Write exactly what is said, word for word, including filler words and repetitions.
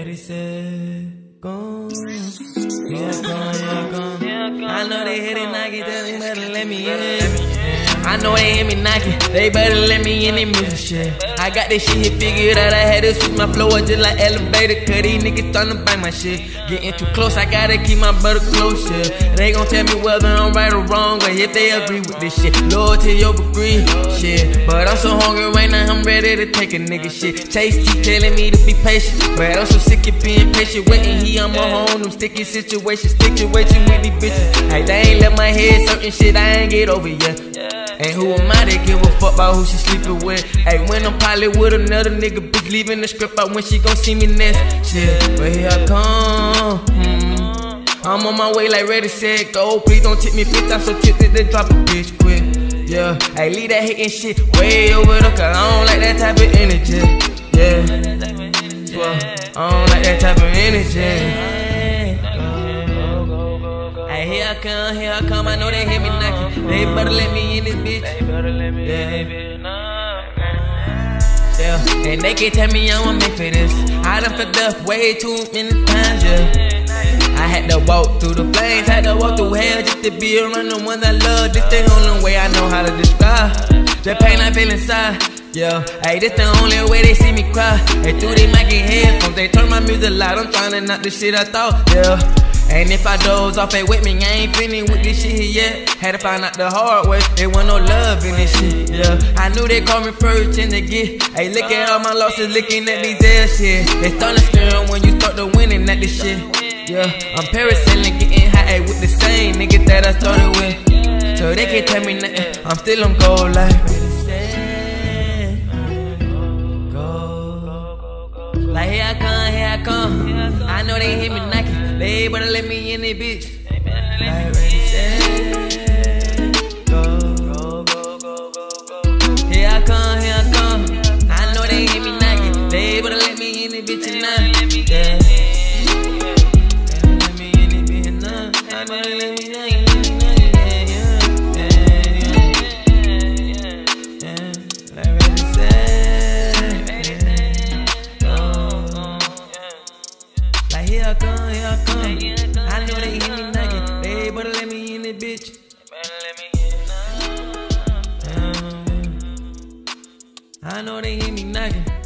ready, set, go. Here I come, here I come. I know they hit it, knock it, tell me better let me in. I know they hear me knocking, they better let me in the music shit. I got this shit here figured out, I had to switch my flow up just like elevator. Cause these niggas tryna bang my shit. Getting too close, I gotta keep my brother close, yeah. They gon' tell me whether I'm right or wrong, or if they agree with this shit. Loyalty over greed, shit. But I'm so hungry right now, I'm ready to take a nigga shit. Chase keep telling me to be patient, but I'm so sick of being patient. Waiting here, I'm on them sticky situations, situation with these bitches. Hey, they ain't let my head certain shit, I ain't get over yet. And who am I to give a fuck about who she sleeping with? Hey, when I'm probably with another nigga, bitch, leaving the script out when she gon' see me next. Shit, but here I come. Hmm. I'm on my way like ready, set, go. Please don't tip me, bitch, I'm so tempted to drop a bitch quick. Yeah, hey, leave that hating shit way over there, cause I don't like that type of energy. Yeah, well, I don't like that type of energy. Hey, here I come, here I come, I know they hear me knocking. They better let me in this bitch. Yeah. Yeah, and they can tell me I'm a man for this. I done fed up way too many times, yeah. I had to walk through the flames, had to walk through hell just to be around the ones I love. This the only way I know how to describe the pain I feel inside. Yeah, hey, this the only way they see me cry. Hey, through they mic and headphones, they turn my music loud. I'm trying to knock the shit I thought, yeah. And if I doze off, they with me, I ain't finished with this shit here yet. Had to find out the hard way, there wasn't no love in this shit, yeah. I knew they called me first in the get. Hey, look at all my losses, looking at these L shit. They started scaring when you start to winning at this shit, yeah. I'm parasailing, getting high with the same niggas that I started with. So they can't tell me nothing, I'm still on gold like. Like here I come, here I come. I know they hear me knocking. They better let me in this bitch. Like ready, set, go. Here I come, here I come. I know they hear me knocking. They better let me in this bitch tonight. Yeah. Better let me in this bitch tonight. I better let me know you. Here I come, here I come. I know they hear me knocking. They better let me in this bitch. I know they hear me knocking.